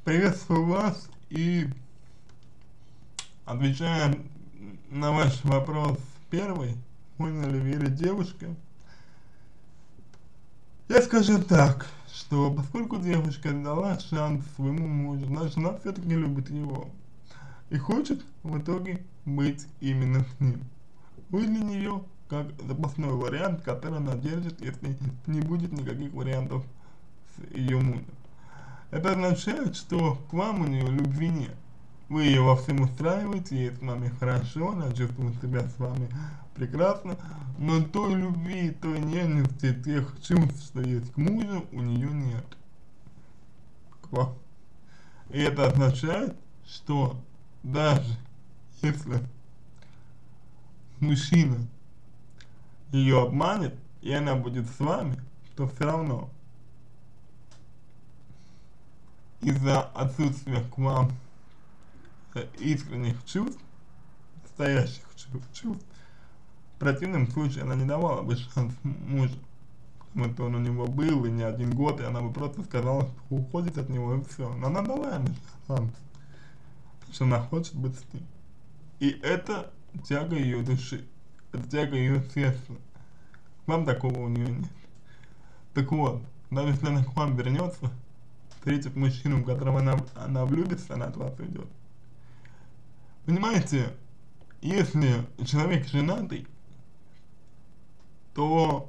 Приветствую вас и отвечая на ваш вопрос первый, можно ли верить девушке, я скажу так, что поскольку девушка дала шанс своему мужу, значит она все-таки любит его и хочет в итоге быть именно с ним. Вы для нее как запасной вариант, который она держит, если не будет никаких вариантов с ее мужем. Это означает, что к вам у нее любви нет. Вы ее во всем устраиваете, ей с вами хорошо, она чувствует себя с вами прекрасно, но той любви, той нежности, тех чувств, что есть к мужу, у нее нет. К вам. И это означает, что даже если мужчина ее обманет, и она будет с вами, то все равно из-за отсутствия к вам искренних чувств, настоящих чувств, в противном случае она не давала бы шанс мужу, потому что он у него был и не один год, и она бы просто сказала, что уходит от него и все. Но она дала ему шанс, потому что она хочет быть с ним. И это тяга ее души, это тяга ее сердца. Вам такого у нее нет. Так вот, даже если она к вам вернется, встретив мужчину, в которого она влюбится, она от вас уйдет. Понимаете, если человек женатый, то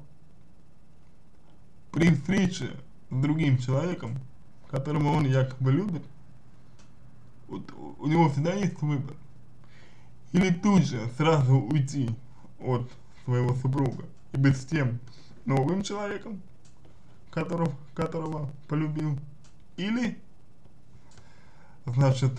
при встрече с другим человеком, которого он якобы любит, вот, у него всегда есть выбор. Или тут же сразу уйти от своего супруга и быть с тем новым человеком, которого полюбил, или, значит,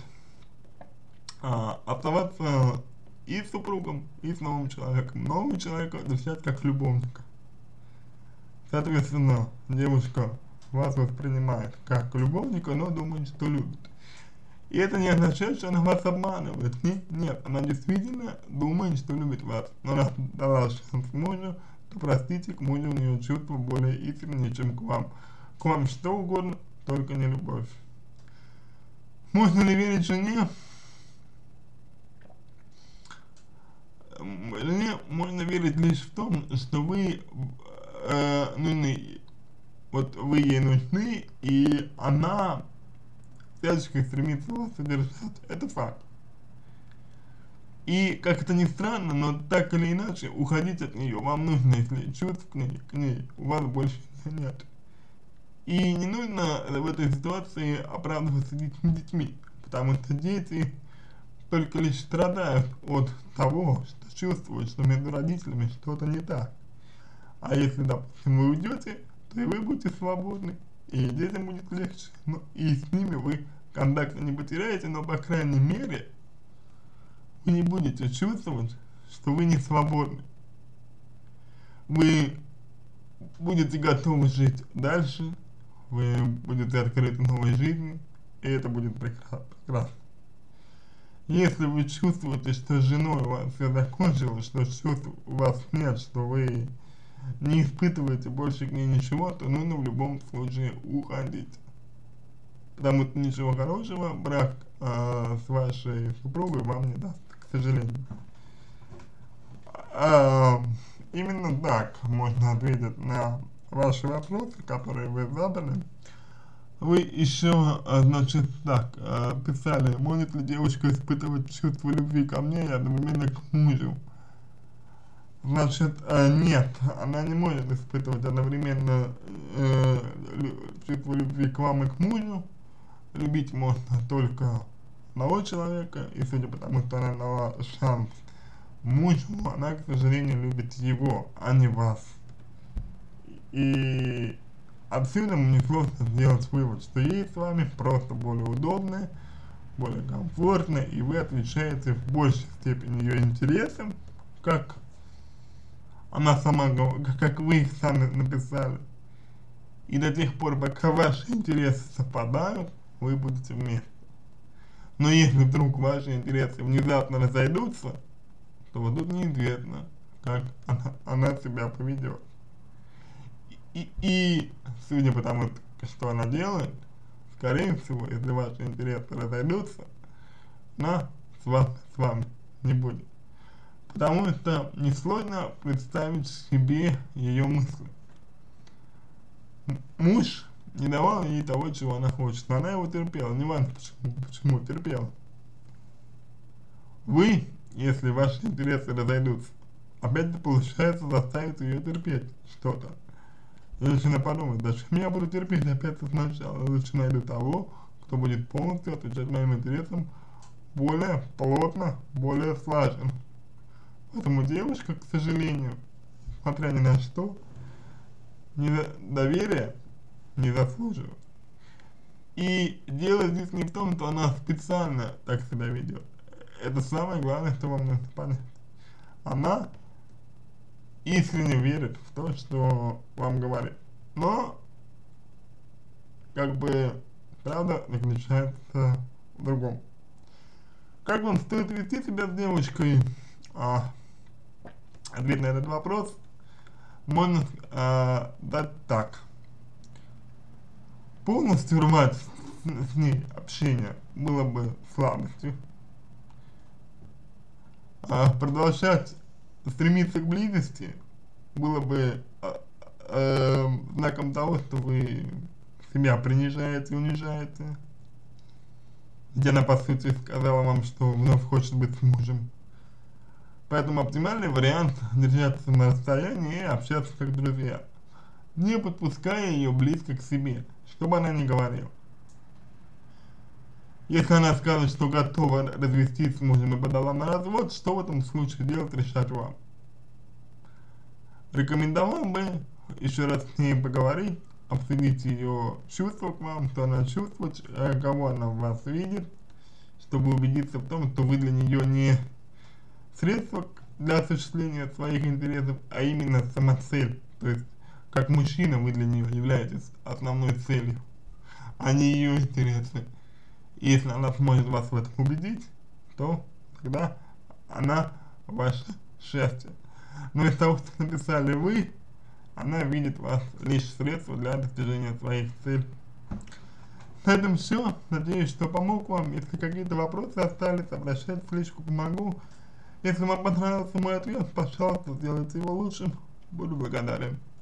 оставаться и с супругом, и с новым человеком. Нового человека встречать как любовника. Соответственно, девушка вас воспринимает как любовника, но думает, что любит. И это не означает, что она вас обманывает. Нет, она действительно думает, что любит вас. Но раз дала шанс мужу, то, простите, к мужу у нее чувства более искренние, чем к вам. К вам что угодно, только не любовь. Можно ли верить жене? Жене можно верить лишь в том, что вы нужны. Вот вы ей нужны, и она всячески стремится вас содержать. Это факт. И, как это ни странно, но так или иначе, уходить от нее вам нужно, если чувств к ней у вас больше нет. И не нужно в этой ситуации оправдываться детьми, потому что дети только лишь страдают от того, что чувствуют, что между родителями что-то не так. А если, допустим, вы уйдете, то и вы будете свободны, и детям будет легче. Ну, и с ними вы контакта не потеряете, но, по крайней мере, вы не будете чувствовать, что вы не свободны. Вы будете готовы жить дальше, вы будете открыты новой жизни, и это будет прекрасно. Если вы чувствуете, что с женой у вас все закончилось, что чувств у вас нет, что вы не испытываете больше к ней ничего, то нужно в любом случае уходить. Потому что ничего хорошего брак с вашей супругой вам не даст, к сожалению. Именно так можно ответить на ваши вопросы, которые вы задали. Вы еще, значит, так, писали, может ли девушка испытывать чувство любви ко мне и одновременно к мужу? Значит, нет, она не может испытывать одновременно чувство любви к вам и к мужу. Любить можно только одного человека, и судя по тому, что она дала шанс мужу, она, к сожалению, любит его, а не вас. И отсюда мне сложно сделать вывод, что ей с вами просто более удобно, более комфортно, и вы отвечаете в большей степени ее интересам, как она сама, как вы их сами написали. И до тех пор, пока ваши интересы совпадают, вы будете вместе. Но если вдруг ваши интересы внезапно разойдутся, то вот тут неизвестно, как она себя поведет. И судя по тому, что она делает, скорее всего, если ваши интересы разойдутся, она с вами не будет. Потому что несложно представить себе ее мысли. Муж не давал ей того, чего она хочет, но она его терпела, не важно почему терпела. Вы, если ваши интересы разойдутся, опять получается заставить ее терпеть что-то. И начинаю подумать, зачем я буду терпеть опять сначала, лучше найду того, кто будет полностью отвечать моим интересам более плотно, более слаженно. Поэтому девушка, к сожалению, несмотря ни на что, доверия не заслуживает. И дело здесь не в том, что она специально так себя ведет. Это самое главное, что вам нужно понять. Она искренне верит в то, что вам говорит. Но, как бы, правда заключается в другом. Как вам стоит вести себя с девушкой? Ответ на этот вопрос можно дать так. Полностью рвать с ней общение было бы слабостью. Продолжать стремиться к близости было бы знаком того, что вы себя принижаете, унижаете. Где она, по сути, сказала вам, что вновь хочет быть с мужем. Поэтому оптимальный вариант — держаться на расстоянии и общаться как друзья, не подпуская ее близко к себе, что бы она ни говорила. Если она скажет, что готова развестись с мужем и подала на развод, что в этом случае делать, решать вам. Рекомендовал бы еще раз с ней поговорить, обсудить ее чувства к вам, что она чувствует, кого она в вас видит, чтобы убедиться в том, что вы для нее не средство для осуществления своих интересов, а именно самоцель. То есть, как мужчина вы для нее являетесь основной целью, а не ее интересы. И если она сможет вас в этом убедить, то тогда она ваше счастье. Но из того, что написали вы, она видит вас лишь средство для достижения своих целей. На этом все. Надеюсь, что помог вам. Если какие-то вопросы остались, обращайтесь в личку, помогу. Если вам понравился мой ответ, пожалуйста, сделайте его лучшим. Буду благодарен.